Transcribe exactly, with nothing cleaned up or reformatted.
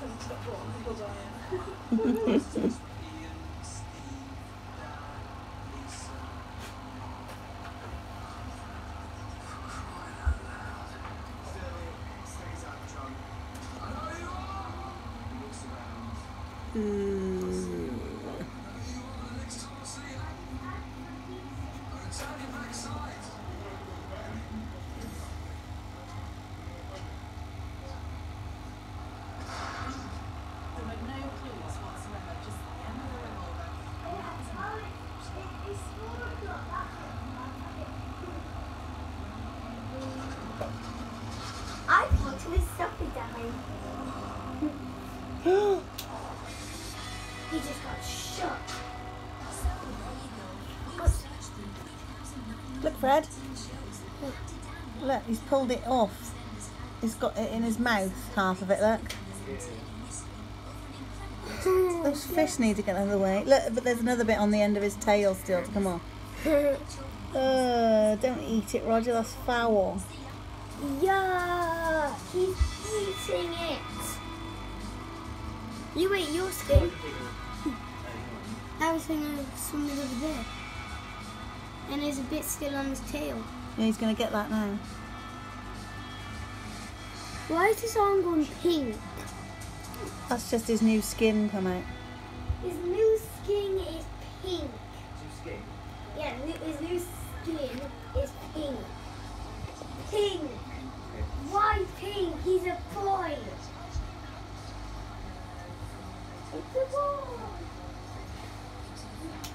I thought it was supper time. He just got shot. Look, Fred. Look, he's pulled it off. He's got it in his mouth, half of it, look. Those fish need to get out of the way. Look, but there's another bit on the end of his tail still to come off. Uh, don't eat it, Roger, that's foul. Yeah, he's eating it. You ate your skin. I was thinking of something over there. And there's a bit still on his tail. Yeah, he's going to get that now. Why is his arm going pink? That's just his new skin come out. His new skin is pink. Yeah, his new skin is pink. Pink. Why pink? He's a boy. It's a boy.